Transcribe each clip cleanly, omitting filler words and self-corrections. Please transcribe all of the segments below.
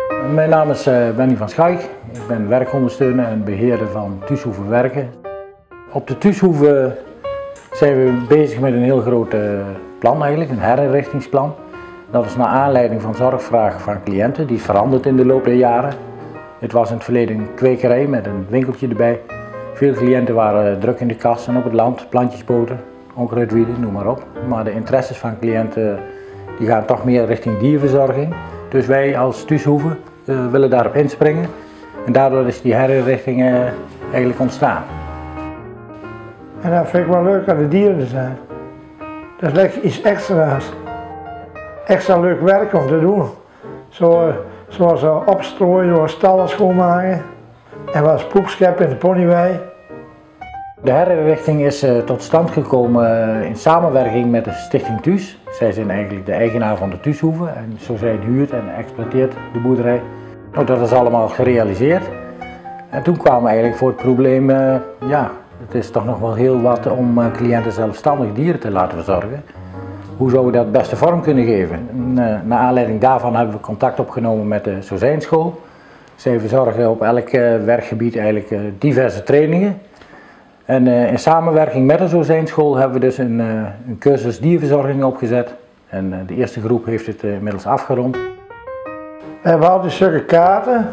Mijn naam is Benny van Schaik. Ik ben werkondersteuner en beheerder van Thuishoeve Werken. Op de Thuishoeve zijn we bezig met een heel groot plan eigenlijk, een herinrichtingsplan. Dat is naar aanleiding van zorgvragen van cliënten, die is veranderd in de loop der jaren. Het was in het verleden een kwekerij met een winkeltje erbij. Veel cliënten waren druk in de kas en op het land, plantjesboten, onkruidwieden, noem maar op. Maar de interesses van cliënten die gaan toch meer richting dierverzorging. Dus wij als Thuishoeve willen daarop inspringen en daardoor is die herinrichting eigenlijk ontstaan. En dat vind ik wel leuk aan de dieren te zijn. Dat is lekker iets extra's. Extra leuk werk om te doen. Zoals opstrooien, zoals stallen schoonmaken en wat poep scheppen in de ponywei. De herinrichting is tot stand gekomen in samenwerking met de Stichting Thuis. Zij zijn eigenlijk de eigenaar van de Thuishoeve en zo zij huurt en exploiteert de boerderij. Nou, dat is allemaal gerealiseerd. En toen kwamen we eigenlijk voor het probleem, ja, het is toch nog wel heel wat om cliënten zelfstandig dieren te laten verzorgen. Hoe zouden we dat het beste vorm kunnen geven? Naar aanleiding daarvan hebben we contact opgenomen met de Zozijnschool. Zij verzorgen op elk werkgebied eigenlijk diverse trainingen. En in samenwerking met de Zozijnschool hebben we dus een cursus dierverzorging opgezet. En de eerste groep heeft het inmiddels afgerond. We hebben altijd zulke kaarten.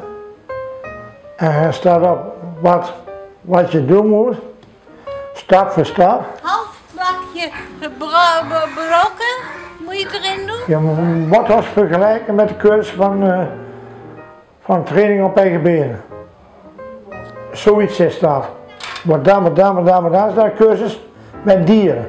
En er staat op wat je doen moet. Stap voor stap. Half bakje brokken moet je erin doen. Je moet ons vergelijken met de cursus van training op eigen benen. Zoiets is dat. Maar dan is dat een cursus met dieren.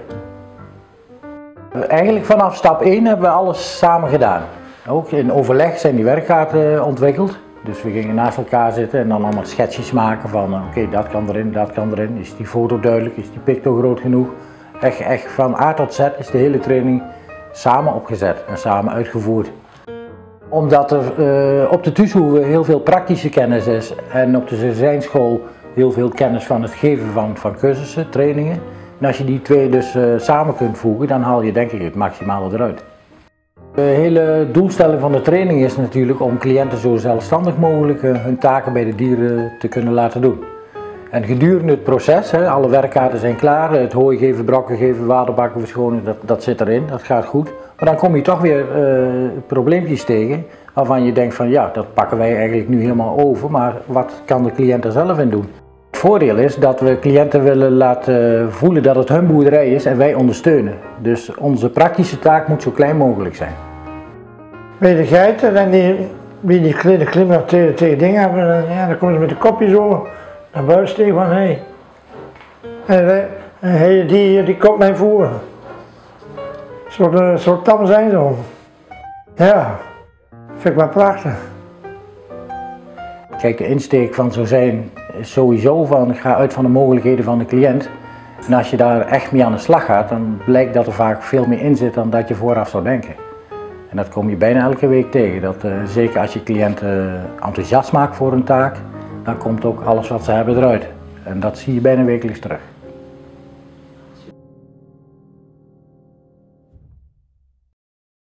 Eigenlijk vanaf stap 1 hebben we alles samen gedaan. Ook in overleg zijn die werkkaarten ontwikkeld. Dus we gingen naast elkaar zitten en dan allemaal schetsjes maken van oké, dat kan erin, dat kan erin. Is die foto duidelijk, is die picto groot genoeg? Echt van A tot Z is de hele training samen opgezet en samen uitgevoerd. Omdat er op de Thuishoeve heel veel praktische kennis is en op de Zozijnschool heel veel kennis van het geven van cursussen, trainingen. En als je die twee dus samen kunt voegen, dan haal je denk ik het maximale eruit. De hele doelstelling van de training is natuurlijk om cliënten zo zelfstandig mogelijk hun taken bij de dieren te kunnen laten doen. En gedurende het proces, alle werkkaarten zijn klaar, het hooi geven, brokken geven, waterbakken verschonen, dat zit erin, dat gaat goed. Maar dan kom je toch weer probleempjes tegen waarvan je denkt van ja, dat pakken wij eigenlijk nu helemaal over, maar wat kan de cliënt er zelf in doen? Het voordeel is dat we cliënten willen laten voelen dat het hun boerderij is en wij ondersteunen. Dus onze praktische taak moet zo klein mogelijk zijn. Bij de geiten, en die kleine klimmen tegen dingen hebben, ja, dan komen ze met de kopje zo naar buiten steken van hé. En die komt mij voeren. Zo tam zijn ze ook. Ja, vind ik wel prachtig. Kijk, de insteek van zo zijn is sowieso van ga uit van de mogelijkheden van de cliënt. En als je daar echt mee aan de slag gaat, dan blijkt dat er vaak veel meer in zit dan dat je vooraf zou denken. En dat kom je bijna elke week tegen. Dat, zeker als je cliënten enthousiast maakt voor een taak, dan komt ook alles wat ze hebben eruit. En dat zie je bijna wekelijks terug.